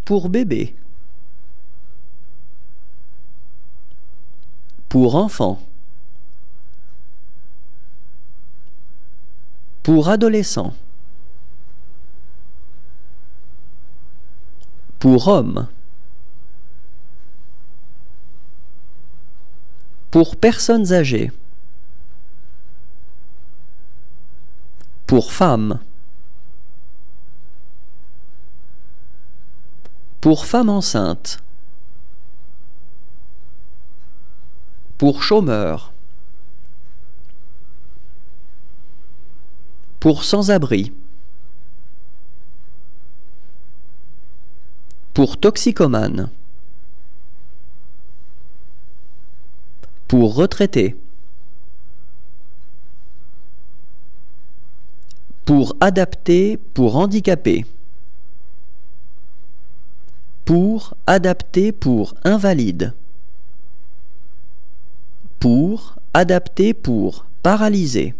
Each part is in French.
Pour bébé. Pour enfant. Pour adolescent. Pour homme. Pour personnes âgées. Pour femmes. Pour femme enceinte. Pour chômeur. Pour sans-abri. Pour toxicomane. Pour retraité. Pour adapté, pour handicapé. Pour adapté, pour invalide. Pour adapté, pour paralysé.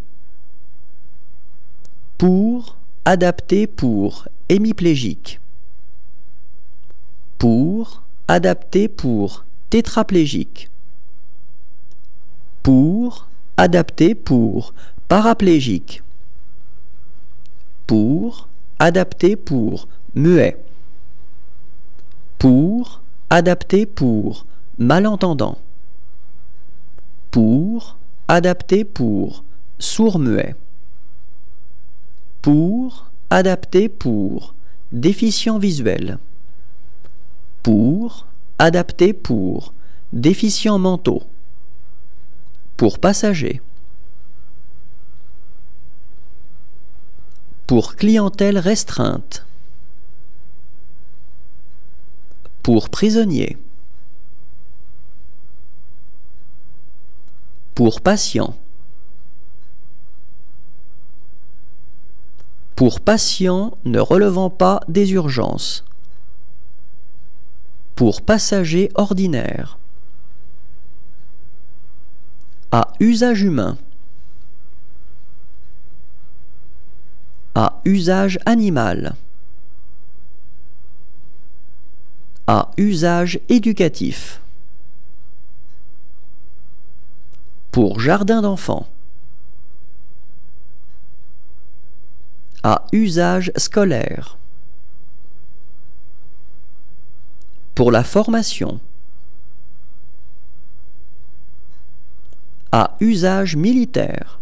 Pour adapté, pour hémiplégique. Pour adapté, pour tétraplégique. Pour adapté, pour paraplégique. Pour adapté, pour muet. Pour adapté, pour malentendant. Pour adapté, pour sourd-muet. Pour adapté, pour déficient visuel. Pour adapté, pour déficients mentaux. Pour passager. Pour clientèle restreinte. Pour prisonnier. Pour patient. Pour patient ne relevant pas des urgences. Pour passager ordinaire. À usage humain. À usage animal. À usage éducatif. Pour jardin d'enfants. À usage scolaire. Pour la formation. À usage militaire.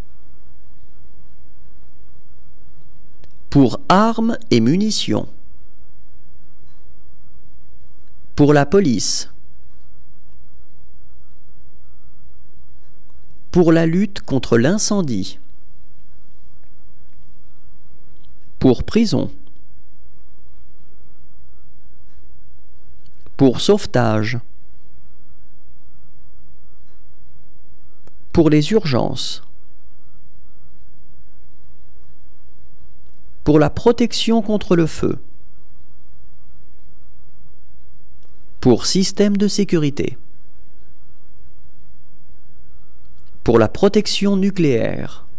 Pour armes et munitions. Pour la police. Pour la lutte contre l'incendie. Pour prison. Pour sauvetage. Pour les urgences. Pour la protection contre le feu. Pour système de sécurité. Pour la protection nucléaire.